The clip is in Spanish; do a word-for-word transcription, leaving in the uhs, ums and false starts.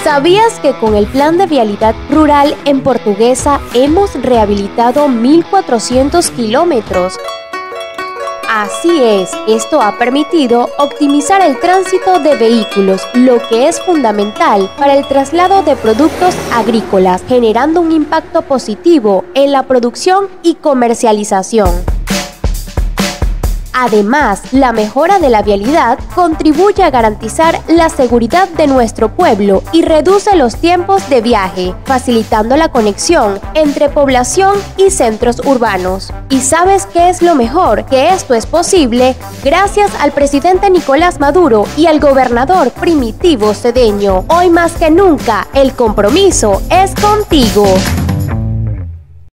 ¿Sabías que con el Plan de Vialidad Rural en Portuguesa hemos rehabilitado mil cuatrocientos kilómetros? Así es, esto ha permitido optimizar el tránsito de vehículos, lo que es fundamental para el traslado de productos agrícolas, generando un impacto positivo en la producción y comercialización. Además, la mejora de la vialidad contribuye a garantizar la seguridad de nuestro pueblo y reduce los tiempos de viaje, facilitando la conexión entre población y centros urbanos. ¿Y sabes qué es lo mejor? Que esto es posible gracias al presidente Nicolás Maduro y al gobernador Primitivo Cedeño. Hoy más que nunca, el compromiso es contigo.